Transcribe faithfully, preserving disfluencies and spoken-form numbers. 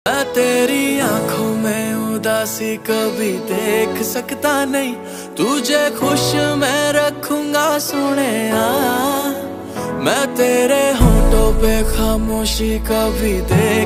मैं तेरी आंखों में उदासी कभी देख सकता नहीं, तुझे खुश मैं रखूंगा सोनिया। मैं तेरे होठों पे खामोशी कभी देख